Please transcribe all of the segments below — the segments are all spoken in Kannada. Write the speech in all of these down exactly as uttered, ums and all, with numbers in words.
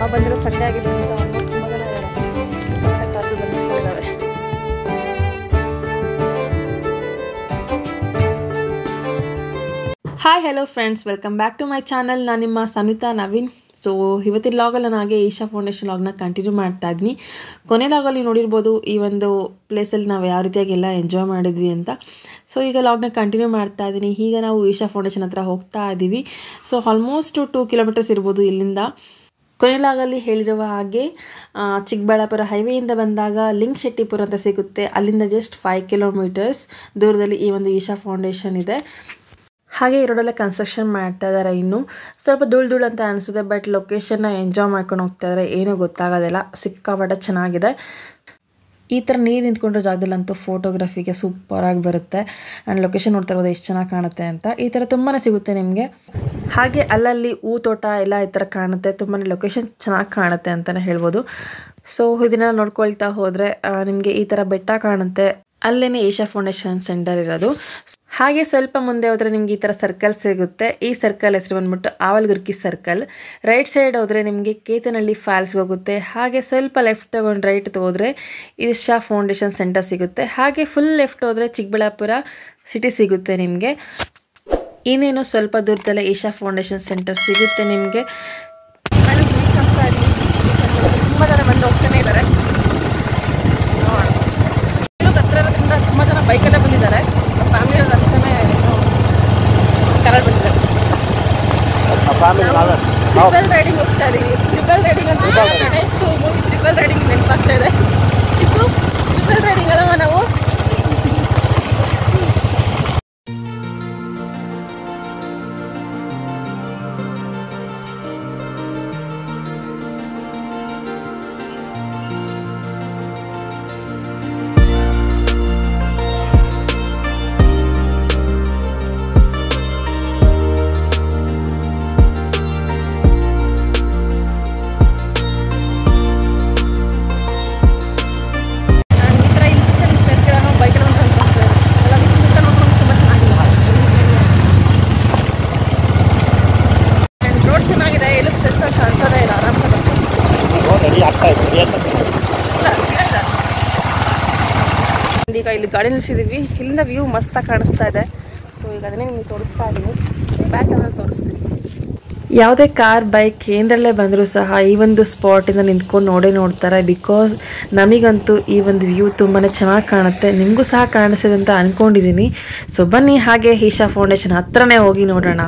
ಬಂದಿರೋ ಸಂಡೇ ಆಗಿದೆ ಅಂತ ಆಲ್ಮೋಸ್ಟ್ ತುಂಬ ಜನ ಇದ್ದಾರೆ ಕರೆದು ಬಂದಿದ್ದಾವೆ. Hi hello friends, welcome back to my channel. ನಾನು ನಿಮ್ಮ ಸಾನ್ವಿತಾ ನವೀನ್. ಸೊ ಇವತ್ತಿನ ಲಾಗಲ್ಲಿ ನಾನು ಹಾಗೆ ಈಶಾ ಫೌಂಡೇಶನ್ ಲಾಗ್ನ ಕಂಟಿನ್ಯೂ ಮಾಡ್ತಾ ಇದ್ದೀನಿ. ಕೊನೆ ಲಾಗಲ್ಲಿ ನೋಡಿರ್ಬೋದು ಈ ಒಂದು ಪ್ಲೇಸಲ್ಲಿ ನಾವು ಯಾವ ರೀತಿಯಾಗಿ ಎಲ್ಲ ಎಂಜಾಯ್ ಮಾಡಿದ್ವಿ ಅಂತ. ಸೊ ಈಗ ಲಾಗ್ನ ಕಂಟಿನ್ಯೂ ಮಾಡ್ತಾ ಇದ್ದೀನಿ. ಈಗ ನಾವು ಈಶಾ ಫೌಂಡೇಶನ್ ಹತ್ರ ಹೋಗ್ತಾ ಇದ್ದೀವಿ. ಸೊ ಆಲ್ಮೋಸ್ಟ್ ಟೂ ಕಿಲೋಮೀಟರ್ಸ್ ಇರ್ಬೋದು ಇಲ್ಲಿಂದ. ಕೊನೆ ಲಾಗಲ್ಲಿ ಹೇಳಿರುವ ಹಾಗೆ ಚಿಕ್ಕಬಳ್ಳಾಪುರ ಹೈವೇಯಿಂದ ಬಂದಾಗ ಲಿಂಕ್ ಶೆಟ್ಟಿಪುರ ಅಂತ ಸಿಗುತ್ತೆ. ಅಲ್ಲಿಂದ ಜಸ್ಟ್ ಫೈವ್ ಕಿಲೋಮೀಟರ್ಸ್ ದೂರದಲ್ಲಿ ಈ ಒಂದು ಈಶಾ ಫೌಂಡೇಶನ್ ಇದೆ. ಹಾಗೆ ಈ ರೋಡಲ್ಲೇ ಕನ್ಸ್ಟ್ರಕ್ಷನ್ ಮಾಡ್ತಾ ಇದ್ದಾರೆ. ಇನ್ನು ಸ್ವಲ್ಪ ಧೂಳು ಧೂಳು ಅಂತ ಅನಿಸುತ್ತೆ, ಬಟ್ ಲೊಕೇಶನ್ನ ಎಂಜಾಯ್ ಮಾಡ್ಕೊಂಡು ಹೋಗ್ತಾ ಇದ್ದಾರೆ. ಏನೂ ಗೊತ್ತಾಗೋದಿಲ್ಲ, ಸಿಕ್ಕಾಪಟ್ಟೆ ಚೆನ್ನಾಗಿದೆ. ಈ ಥರ ನೀರು ನಿಂತ್ಕೊಂಡಿರೋ ಜಾಗದಲ್ಲಂತೂ ಫೋಟೋಗ್ರಫಿಗೆ ಸೂಪರಾಗಿ ಬರುತ್ತೆ. ಆ್ಯಂಡ್ ಲೊಕೇಶನ್ ನೋಡ್ತಾ ಇರ್ಬೋದು ಎಷ್ಟು ಚೆನ್ನಾಗಿ ಕಾಣುತ್ತೆ ಅಂತ. ಈ ಥರ ತುಂಬಾ ಸಿಗುತ್ತೆ ನಿಮಗೆ. ಹಾಗೆ ಅಲ್ಲಲ್ಲಿ ಹೂ ತೋಟ ಎಲ್ಲ ಈ ಥರ ಕಾಣುತ್ತೆ. ತುಂಬಾ ಲೊಕೇಶನ್ ಚೆನ್ನಾಗಿ ಕಾಣುತ್ತೆ ಅಂತಲೇ ಹೇಳ್ಬೋದು. ಸೊ ಇದನ್ನೆಲ್ಲ ನೋಡ್ಕೊಳ್ತಾ ಹೋದರೆ ನಿಮಗೆ ಈ ಥರ ಬೆಟ್ಟ ಕಾಣುತ್ತೆ. ಅಲ್ಲೇ ಈಶಾ ಫೌಂಡೇಶನ್ ಸೆಂಟರ್ ಇರೋದು. ಹಾಗೆ ಸ್ವಲ್ಪ ಮುಂದೆ ಹೋದರೆ ನಿಮ್ಗೆ ಈ ಥರ ಸರ್ಕಲ್ ಸಿಗುತ್ತೆ. ಈ ಸರ್ಕಲ್ ಹೆಸರು ಬಂದ್ಬಿಟ್ಟು ಆವಲ್ಗುರ್ಕಿ ಸರ್ಕಲ್. ರೈಟ್ ಸೈಡ್ ಹೋದರೆ ನಿಮಗೆ ಕೇತನಹಳ್ಳಿ ಫಾಲ್ಸ್ಗೆ ಹೋಗುತ್ತೆ. ಹಾಗೆ ಸ್ವಲ್ಪ ಲೆಫ್ಟ್ ತಗೊಂಡು ರೈಟ್ ಹೋದರೆ ಈಶಾ ಫೌಂಡೇಶನ್ ಸೆಂಟರ್ ಸಿಗುತ್ತೆ. ಹಾಗೆ ಫುಲ್ ಲೆಫ್ಟ್ ಹೋದರೆ ಚಿಕ್ಕಬಳ್ಳಾಪುರ ಸಿಟಿ ಸಿಗುತ್ತೆ ನಿಮಗೆ. ಇನ್ನೇನು ಸ್ವಲ್ಪ ದೂರದಲ್ಲೇ ಈಶಾ ಫೌಂಡೇಶನ್ ಸೆಂಟರ್ ಸಿಗುತ್ತೆ ನಿಮಗೆ. ತುಂಬ ಜನ ಬಂದು ಹೋಗ್ತಾನೆ ಇದ್ದಾರೆ. ಹತ್ರ ಇರೋದ್ರಿಂದ ತುಂಬ ಜನ ಬೈಕಲ್ಲೇ ಬಂದಿದ್ದಾರೆ. ಫ್ಯಾಮಿಲಿ ಅಷ್ಟೇ ಕರಾಡ್ ಬಂದಿದ್ದಾರೆ. ಟ್ರಿಪಲ್ ರೈಡಿಂಗ್ ಹೋಗ್ತಾ ಇದೀವಿ. ಟ್ರಿಪಲ್ ರೈಡಿಂಗ್ ಅಂತ ಗಣೇಶ್ ಮೂವಿ ಟ್ರಿಪಲ್ ರೈಡಿಂಗ್ ನೆನಪಾಗ್ತಾ ಇದೆ. ಇದು ಟ್ರಿಪಲ್ ರೈಡಿಂಗ್ ಅಲ್ಲವ ನಾವು. ಈಗ ಇಲ್ಲಿ ಗಾಡಿ ನಿಲ್ಸಿದ್ದೀವಿ. ಇಲ್ಲಿಂದ ವ್ಯೂ ಮಸ್ತಾಗಿ ಕಾಣಿಸ್ತಾ ಇದೆ. ಸೊ ಈಗ ಅದನ್ನೇ ನಿಮ್ಗೆ ತೋರಿಸ್ತಾ ಇದ್ದೀನಿ. ಬ್ಯಾಕ್ ಕ್ಯಾಮರಾ ತೋರಿಸ್ತೀನಿ. ಯಾವುದೇ ಕಾರ್ ಬೈಕ್ ಏನರಲ್ಲೇ ಬಂದರೂ ಸಹ ಈ ಒಂದು ಸ್ಪಾಟಿಂದ ನಿಂತ್ಕೊಂಡು ನೋಡೇ ನೋಡ್ತಾರೆ. ಬಿಕಾಸ್ ನಮಗಂತೂ ಈ ಒಂದು ವ್ಯೂ ತುಂಬಾ ಚೆನ್ನಾಗಿ ಕಾಣುತ್ತೆ. ನಿಮಗೂ ಸಹ ಕಾಣಿಸ್ತಿದೆ ಅಂತ ಅಂದ್ಕೊಂಡಿದ್ದೀನಿ. ಸೊ ಬನ್ನಿ ಹಾಗೆ ಈಶಾ ಫೌಂಡೇಶನ್ ಹತ್ರನೇ ಹೋಗಿ ನೋಡೋಣ.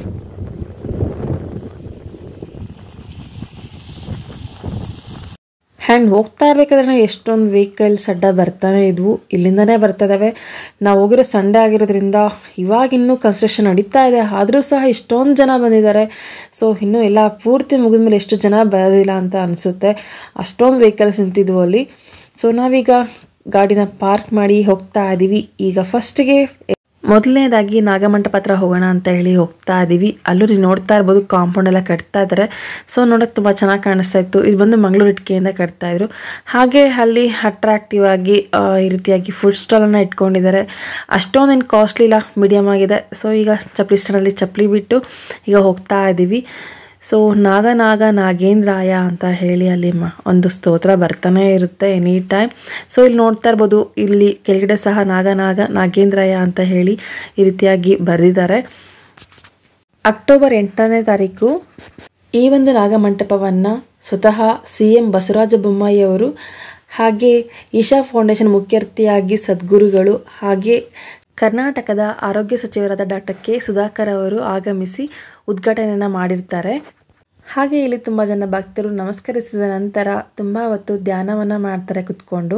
ಆ್ಯಂಡ್ ಹೋಗ್ತಾ ಇರಬೇಕಾದ್ರೆ ಎಷ್ಟೊಂದು ವೆಹಿಕಲ್ಸ್ ಅಡ್ಡ ಬರ್ತಾನೆ ಇದ್ವು. ಇಲ್ಲಿಂದನೇ ಬರ್ತಿದ್ದಾವೆ. ನಾವು ಹೋಗಿರೋ ಸಂಡೇ ಆಗಿರೋದ್ರಿಂದ ಇವಾಗಿನ್ನೂ ಕನ್ಸ್ಟ್ರಕ್ಷನ್ ನಡೀತಾ ಇದೆ. ಆದರೂ ಸಹ ಇಷ್ಟೊಂದು ಜನ ಬಂದಿದ್ದಾರೆ. ಸೊ ಇನ್ನೂ ಎಲ್ಲ ಪೂರ್ತಿ ಮುಗಿದ್ಮೇಲೆ ಎಷ್ಟು ಜನ ಬರೋದಿಲ್ಲ ಅಂತ ಅನಿಸುತ್ತೆ. ಅಷ್ಟೊಂದು ವೆಹಿಕಲ್ಸ್ ನಿಂತಿದ್ವು ಅಲ್ಲಿ. ಸೊ ನಾವೀಗ ಗಾಡಿನ ಪಾರ್ಕ್ ಮಾಡಿ ಹೋಗ್ತಾ ಇದ್ದೀವಿ. ಈಗ ಫಸ್ಟಿಗೆ ಮೊದಲನೇದಾಗಿ ನಾಗಮಂಟಪ ಹತ್ರ ಹೋಗೋಣ ಅಂತ ಹೇಳಿ ಹೋಗ್ತಾ ಇದ್ದೀವಿ. ಅಲ್ಲೂ ನೀವು ನೋಡ್ತಾ ಇರ್ಬೋದು ಕಾಂಪೌಂಡ್ ಎಲ್ಲ ಕಟ್ತಾ ಇದ್ದಾರೆ. ಸೊ ನೋಡೋಕೆ ತುಂಬ ಚೆನ್ನಾಗಿ ಕಾಣಿಸ್ತಾ ಇತ್ತು. ಇದು ಬಂದು ಮಂಗಳೂರು ಇಟ್ಕೆಯಿಂದ ಕಟ್ತಾ ಇದ್ರು. ಹಾಗೆ ಅಲ್ಲಿ ಅಟ್ರಾಕ್ಟಿವ್ ಆಗಿ ಈ ರೀತಿಯಾಗಿ ಫುಡ್ ಸ್ಟಾಲನ್ನು ಇಟ್ಕೊಂಡಿದ್ದಾರೆ. ಅಷ್ಟೊಂದೇನು ಕಾಸ್ಟ್ಲಿ ಇಲ್ಲ, ಮೀಡಿಯಮ್ ಆಗಿದೆ. ಸೊ ಈಗ ಚಪ್ಪಲಿ ಸ್ಟ್ಯಾಂಡಲ್ಲಿ ಚಪ್ಪಲಿ ಬಿಟ್ಟು ಈಗ ಹೋಗ್ತಾ ಇದ್ದೀವಿ. ಸೊ ನಾಗ ನಾಗ ನಾಗೇಂದ್ರಾಯ ಅಂತ ಹೇಳಿ ಅಲ್ಲಿ ಒಂದು ಸ್ತೋತ್ರ ಬರ್ತಾನೆ ಇರುತ್ತೆ ಎನಿ ಟೈಮ್. ಸೊ ಇಲ್ಲಿ ನೋಡ್ತಾ ಇರ್ಬೋದು, ಇಲ್ಲಿ ಕೆಳಗಡೆ ಸಹ ನಾಗ ನಾಗ ನಾಗೇಂದ್ರಾಯ ಅಂತ ಹೇಳಿ ಈ ರೀತಿಯಾಗಿ ಬರೆದಿದ್ದಾರೆ. ಅಕ್ಟೋಬರ್ ಎಂಟನೇ ತಾರೀಕು ಈ ಒಂದು ನಾಗಮಂಟಪವನ್ನು ಸ್ವತಃ ಸಿ ಎಂ ಬಸವರಾಜ ಬೊಮ್ಮಾಯಿ ಅವರು ಹಾಗೆ ಈಶಾ ಫೌಂಡೇಶನ್ ಮುಖ್ಯರ್ಥಿಯಾಗಿ ಸದ್ಗುರುಗಳು ಹಾಗೆ ಕರ್ನಾಟಕದ ಆರೋಗ್ಯ ಸಚಿವರಾದ ಡಾಕ್ಟರ್ ಕೆ ಸುಧಾಕರ್ ಅವರು ಆಗಮಿಸಿ ಉದ್ಘಾಟನೆಯನ್ನು ಮಾಡಿರ್ತಾರೆ. ಹಾಗೆ ಇಲ್ಲಿ ತುಂಬ ಜನ ಭಕ್ತರು ನಮಸ್ಕರಿಸಿದ ನಂತರ ತುಂಬ ಹೊತ್ತು ಧ್ಯಾನವನ್ನು ಮಾಡ್ತಾರೆ ಕುತ್ಕೊಂಡು.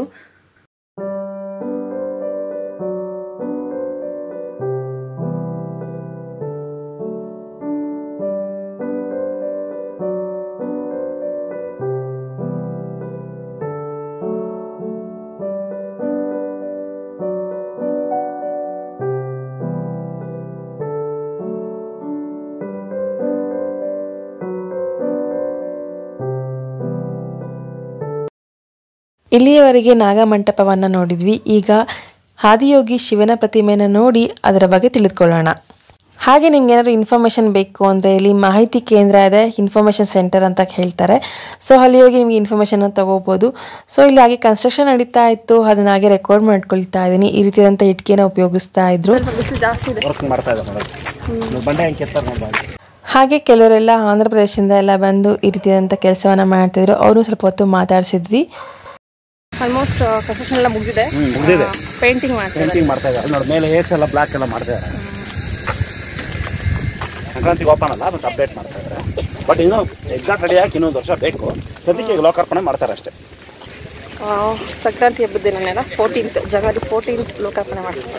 ಇಲ್ಲಿಯವರೆಗೆ ನಾಗಮಂಟಪವನ್ನು ನೋಡಿದ್ವಿ. ಈಗ ಆದಿಯೋಗಿ ಶಿವನ ಪ್ರತಿಮೆಯನ್ನು ನೋಡಿ ಅದರ ಬಗ್ಗೆ ತಿಳಿದುಕೊಳ್ಳೋಣ. ಹಾಗೆ ನಿಮ್ಗೆ ಏನಾದರೂ ಇನ್ಫಾರ್ಮೇಷನ್ ಬೇಕು ಅಂದರೆ ಇಲ್ಲಿ ಮಾಹಿತಿ ಕೇಂದ್ರ ಇದೆ, ಇನ್ಫಾರ್ಮೇಷನ್ ಸೆಂಟರ್ ಅಂತ ಹೇಳ್ತಾರೆ. ಸೊ ಅಲ್ಲಿ ಹೋಗಿ ನಿಮಗೆ ಇನ್ಫಾರ್ಮೇಷನ್ನ ತೊಗೋಬೋದು. ಸೊ ಇಲ್ಲಿ ಹಾಗೆ ಕನ್ಸ್ಟ್ರಕ್ಷನ್ ನಡೀತಾ ಇತ್ತು, ಅದನ್ನ ಹಾಗೆ ರೆಕಾರ್ಡ್ ಮಾಡ್ಕೊಳ್ತಾ ಇದ್ದೀನಿ. ಈ ರೀತಿಯಾದಂಥ ಇಟ್ಕೆನ ಉಪಯೋಗಿಸ್ತಾ ಇದ್ರು. ಹಾಗೆ ಕೆಲವರೆಲ್ಲ ಆಂಧ್ರ ಪ್ರದೇಶದಿಂದ ಎಲ್ಲ ಬಂದು ಈ ರೀತಿಯಾದಂಥ ಕೆಲಸವನ್ನು ಮಾಡ್ತಿದ್ರು. ಅವರು ಸ್ವಲ್ಪ ಹೊತ್ತು ಮಾತಾಡಿಸಿದ್ವಿ. ಆಲ್ಮೋಸ್ಟ್ ಕನ್ಸ್ಟ್ರಕ್ಷನ್ ಎಲ್ಲ ಮುಗಿದಿದೆ, ಪೇಂಟಿಂಗ್ ಪೇಂಟಿಂಗ್ ಮಾಡ್ತಾ ಇದ್ದಾರೆ ನೋಡಿ. ಮೇಲೆ ಏರ್ಸ್ ಎಲ್ಲ ಬ್ಲಾಕ್ ಎಲ್ಲ ಮಾಡ್ತಾ ಇದ್ದಾರೆ. ಸಂಕ್ರಾಂತಿಗೆ ಓಪನ್ ಅಲ್ಲ, ಅದಕ್ಕೆ ಅಪ್ಡೇಟ್ ಮಾಡ್ತಾ ಇದ್ದಾರೆ. ಬಟ್ ಇನ್ನೂ ಎಕ್ಸಾಕ್ಟ್ ರೆಡಿ ಆಗಿ ಇನ್ನೊಂದು ವರ್ಷ ಬೇಕು. ಸದ್ಯಕ್ಕೆ ಲೋಕಾರ್ಪಣೆ ಮಾಡ್ತಾರೆ ಅಷ್ಟೇ. ಸಂಕ್ರಾಂತಿ ಹಬ್ಬದ ದಿನನೆಲ್ಲ ಫೋರ್ಟೀನ್ತ್ ಜನವರಿ ಫೋರ್ಟೀನ್ತ್ ಲೋಕಾರ್ಪಣೆ ಮಾಡ್ತಾರೆ.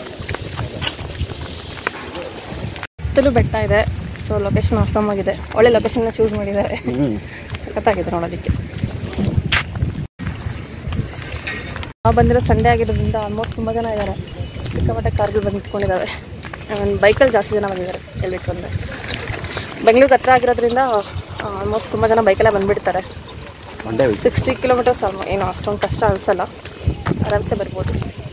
ಸುತ್ತಲೂ ಬೆಟ್ಟ ಇದೆ. ಸೊ ಲೊಕೇಶನ್ ಆಸಮ್ ಆಗಿದೆ. ಒಳ್ಳೆ ಲೊಕೇಶನ್ನ ಚೂಸ್ ಮಾಡಿದ್ದಾರೆ. ಸಖತ್ತಾಗಿದೆ ನೋಡೋದಕ್ಕೆ. ನಾವು ಬಂದಿರೋ ಸಂಡೇ ಆಗಿರೋದ್ರಿಂದ ಆಲ್ಮೋಸ್ಟ್ ತುಂಬ ಜನ ಇದ್ದಾರೆ. ಸಿಕ್ಕಾಪಟ್ಟೆ ಕಾರ್ಗಳು ಬಂದು ನಿಂತ್ಕೊಂಡಿದ್ದಾವೆ. ಬೈಕಲ್ಲಿ ಜಾಸ್ತಿ ಜನ ಬಂದಿದ್ದಾರೆ ಹೇಳ್ಬಿಟ್ಟು ಅಂದರೆ. ಬೆಂಗಳೂರಿಗೆ ಹತ್ರ ಆಗಿರೋದ್ರಿಂದ ಆಲ್ಮೋಸ್ಟ್ ತುಂಬ ಜನ ಬೈಕಲ್ಲೇ ಬಂದುಬಿಡ್ತಾರೆ. ಸಿಕ್ಸ್ಟಿ ಕಿಲೋಮೀಟರ್ಸ್ ಅಲ್ವ, ಏನೋ ಅಷ್ಟೊಂದು ಕಷ್ಟ ಅನಿಸಲ್ಲ, ಆರಾಮ್ಸೆ ಬರ್ಬೋದು.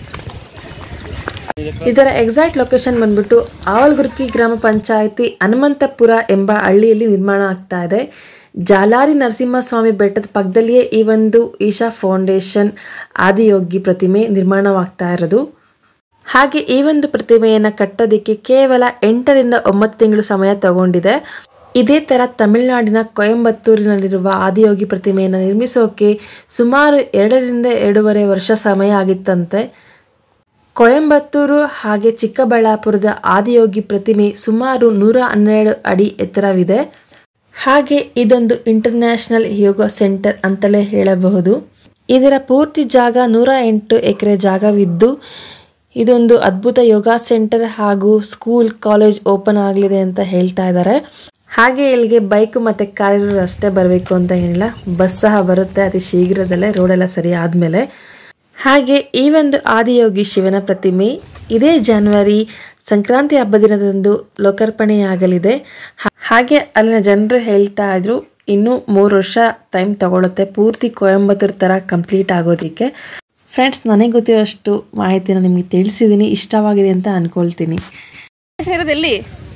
ಇದರ ಎಕ್ಸಾಕ್ಟ್ ಲೊಕೇಶನ್ ಬಂದ್ಬಿಟ್ಟು ಆವಲ್ಗುರ್ಕಿ ಗ್ರಾಮ ಪಂಚಾಯಿತಿ ಹನುಮಂತಪುರ ಎಂಬ ಹಳ್ಳಿಯಲ್ಲಿ ನಿರ್ಮಾಣ ಆಗ್ತಾ ಇದೆ. ಜಾಲಾರಿ ನರಸಿಂಹಸ್ವಾಮಿ ಬೆಟ್ಟದ ಪಕ್ಕದಲ್ಲಿಯೇ ಈ ಒಂದು ಈಶಾ ಫೌಂಡೇಶನ್ ಆದಿಯೋಗಿ ಪ್ರತಿಮೆ ನಿರ್ಮಾಣವಾಗ್ತಾ ಇರೋದು. ಹಾಗೆ ಈ ಒಂದು ಪ್ರತಿಮೆಯನ್ನು ಕಟ್ಟೋದಕ್ಕೆ ಕೇವಲ ಎಂಟರಿಂದ ಒಂಬತ್ತು ತಿಂಗಳು ಸಮಯ ತಗೊಂಡಿದೆ. ಇದೇ ಥರ ತಮಿಳುನಾಡಿನ ಕೊಯಂಬತ್ತೂರಿನಲ್ಲಿರುವ ಆದಿಯೋಗಿ ಪ್ರತಿಮೆಯನ್ನು ನಿರ್ಮಿಸೋಕೆ ಸುಮಾರು ಎರಡರಿಂದ ಎರಡೂವರೆ ವರ್ಷ ಸಮಯ ಆಗಿತ್ತಂತೆ. ಕೊಯಂಬತ್ತೂರು ಹಾಗೆ ಚಿಕ್ಕಬಳ್ಳಾಪುರದ ಆದಿಯೋಗಿ ಪ್ರತಿಮೆ ಸುಮಾರು ನೂರ ಹನ್ನೆರಡು ಅಡಿ ಎತ್ತರವಿದೆ. ಹಾಗೆ ಇದೊಂದು ಇಂಟರ್ನ್ಯಾಷನಲ್ ಯೋಗ ಸೆಂಟರ್ ಅಂತಲೇ ಹೇಳಬಹುದು. ಇದರ ಪೂರ್ತಿ ಜಾಗ ನೂರ ಎಂಟು ಎಕರೆ ಜಾಗವಿದ್ದು ಇದೊಂದು ಅದ್ಭುತ ಯೋಗ ಸೆಂಟರ್ ಹಾಗೂ ಸ್ಕೂಲ್ ಕಾಲೇಜ್ ಓಪನ್ ಆಗಲಿದೆ ಅಂತ ಹೇಳ್ತಾ ಇದ್ದಾರೆ. ಹಾಗೆ ಇಲ್ಲಿಗೆ ಬೈಕ್ ಮತ್ತು ಕಾರು ಅಷ್ಟೇ ಬರಬೇಕು ಅಂತ ಏನಿಲ್ಲ, ಬಸ್ ಸಹ ಬರುತ್ತೆ ಅತಿ ಶೀಘ್ರದಲ್ಲೇ, ರೋಡೆಲ್ಲ ಸರಿ ಆದಮೇಲೆ. ಹಾಗೆ ಈ ಒಂದು ಆದಿಯೋಗಿ ಶಿವನ ಪ್ರತಿಮೆ ಇದೇ ಜನವರಿ ಸಂಕ್ರಾಂತಿ ಹಬ್ಬ ದಿನದಂದು ಲೋಕಾರ್ಪಣೆಯಾಗಲಿದೆ. ಹಾಗೆ ಅಲ್ಲಿನ ಜನರು ಹೇಳ್ತಾ ಇದ್ರು ಇನ್ನೂ ಮೂರು ವರ್ಷ ಟೈಮ್ ತಗೊಳುತ್ತೆ ಪೂರ್ತಿ ಕೊಯಂಬತ್ತೂರು ಥರ ಕಂಪ್ಲೀಟ್ ಆಗೋದಕ್ಕೆ. ಫ್ರೆಂಡ್ಸ್, ನನಗೆ ಗೊತ್ತಿರೋಷ್ಟು ಮಾಹಿತಿನ ನಿಮಗೆ ತಿಳಿಸಿದ್ದೀನಿ, ಇಷ್ಟವಾಗಿದೆ ಅಂತ ಅಂದ್ಕೊಳ್ತೀನಿ. ಎಲ್ಲಿ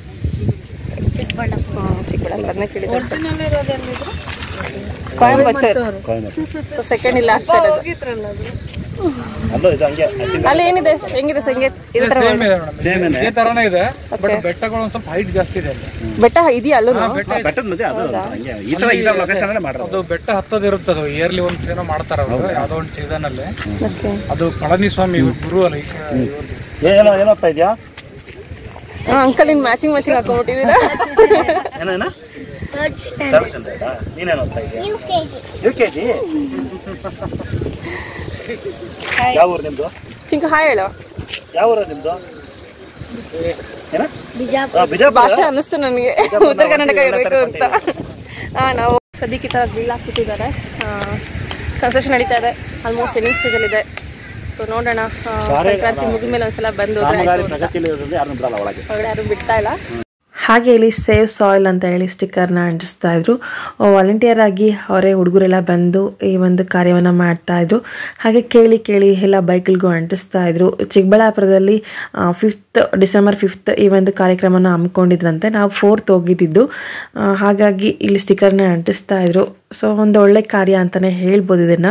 ಸೊ ಸೆಕೆಂಡ್ ಇಲ್ಲ ಆಗ್ತಾ ಇರೋದು. ಅಲ್ಲಿ ಏನಿದೆ, ಹೆಂಗಿದೆ ಸಂಗೀತ? ಬೆಟ್ಟ ಇದೆಯಾ? ಅಲ್ಲೂ ಅದು ಬೆಟ್ಟ ಹತ್ತದಿರುತ್ತದೆ. ಇಯರ್ಲಿ ಒಂದ್ ಏನೋ ಮಾಡ್ತಾರ ಯಾವ್ದೋ ಒಂದು ಸೀಸನ್ ಅಲ್ಲಿ. ಅದು ಪಳನಿಸ್ವಾಮಿ ಗುರು ಅಲ್ಲ. ಏನಾಗ್ತಾ ಇದೆಯಾ ಅಂಕಲ್? ಇನ್ ಮ್ಯಾಚಿಂಗ್ ಮ್ಯಾಚಿಂಗ್ ಹಾಕೊಂಡ್ಬಿಟ್ಟಿದ್ದೀರಾ? ಯಾವ ಊರು ನಿಮ್ದು? ಚಿಂಕು ಹಾಯ್ ಹೇಳು. ಯಾವ ಊರು ನಿಮ್ದು? ಭಾಷೆ ಅನ್ನಿಸ್ತು ನನಗೆ ಉತ್ತರ ಕರ್ನಾಟಕ ಇರಬೇಕು ಅಂತ. ಹಾಂ, ನಾವು ಸದ್ಯಕ್ಕೆ ಈ ಥರ ಗ್ರಿಲ್ ಹಾಕ್ಬಿಟ್ಟಿದ್ದಾರೆ. ಕನ್ಸ್ಟ್ರಕ್ಷನ್ ನಡೀತಾ ಇದೆ, ಆಲ್ಮೋಸ್ಟ್ ಎಂಡಿಂಗ್ ಸ್ಟೇಜಲ್ಲಿ ಇದೆ. ಸೊ ನೋಡೋಣ, ಸಂಕ್ರಾಂತಿ ಮುಗಿದ ಮೇಲೆ ಒಂದ್ಸಲ ಬಂದು ಒಳಗಡೆ ಯಾರು ಬಿಡ್ತಾ ಇಲ್ಲ. ಹಾಗೆ ಇಲ್ಲಿ ಸೇವ್ ಸಾಯಿಲ್ ಅಂತ ಹೇಳಿ ಸ್ಟಿಕ್ಕರ್ನ ಅಂಟಿಸ್ತಾ ಇದ್ರು. ವಾಲಂಟಿಯರ್ ಆಗಿ ಅವರೇ ಹುಡುಗರೆಲ್ಲ ಬಂದು ಈ ಒಂದು ಕಾರ್ಯವನ್ನು ಮಾಡ್ತಾ ಇದ್ರು. ಹಾಗೆ ಕೇಳಿ ಕೇಳಿ ಎಲ್ಲ ಬೈಕ್ಗಳಿಗೂ ಅಂಟಿಸ್ತಾ ಇದ್ರು. ಚಿಕ್ಕಬಳ್ಳಾಪುರದಲ್ಲಿ ಫಿಫ್ತ್ ಡಿಸೆಂಬರ್ ಫಿಫ್ತ್ ಈ ಒಂದು ಕಾರ್ಯಕ್ರಮನ ಹಮ್ಮಿಕೊಂಡಿದ್ರಂತೆ. ನಾವು ಫೋರ್ತ್ ಹೋಗಿದ್ದು, ಹಾಗಾಗಿ ಇಲ್ಲಿ ಸ್ಟಿಕ್ಕರ್ನ ಅಂಟಿಸ್ತಾ ಇದ್ರು. ಸೊ ಒಂದು ಒಳ್ಳೆ ಕಾರ್ಯ ಅಂತಲೇ ಹೇಳ್ಬೋದು ಇದನ್ನು.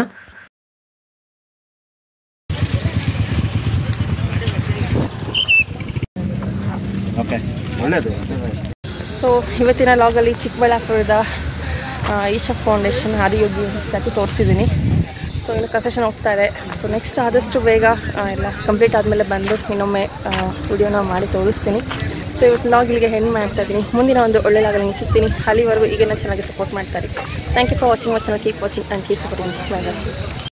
ಓಕೆ, ಒಳ್ಳೆಯದು. ಸೊ ಇವತ್ತಿನ ಲಾಗಲ್ಲಿ ಚಿಕ್ಕಬಳ್ಳಾಪುರದ ಈಶಾ ಫೌಂಡೇಶನ್ ಆದಿಯೋಗಿ ಸತಿ ತೋರಿಸಿದ್ದೀನಿ. ಸೊ ಇನ್ನು ಕನ್ಸ್ಟ್ರಕ್ಷನ್ ಹೋಗ್ತಾ ಇದೆ. ಸೊ ನೆಕ್ಸ್ಟ್ ಆದಷ್ಟು ಬೇಗ ಎಲ್ಲ ಕಂಪ್ಲೀಟ್ ಆದಮೇಲೆ ಬಂದು ಇನ್ನೊಮ್ಮೆ ವಿಡಿಯೋನ ಮಾಡಿ ತೋರಿಸ್ತೀನಿ. ಸೊ ಇವತ್ತು ಲಾಗ್ ಇಲ್ಲಿಗೆ ಹೆಣ್ಣು ಮಾಡ್ತಾ ಇದ್ದೀನಿ. ಮುಂದಿನ ಒಂದು ಒಳ್ಳೆ ಲಾಗಲ್ಲಿ ಸಿಗ್ತೀನಿ. ಅಲ್ಲಿವರೆಗೂ ಈಗೇನೋ ಚೆನ್ನಾಗಿ ಸಪೋರ್ಟ್ ಮಾಡ್ತಾರೆ. Thank you for watching my channel. Keep watching and keep supporting. Bye by.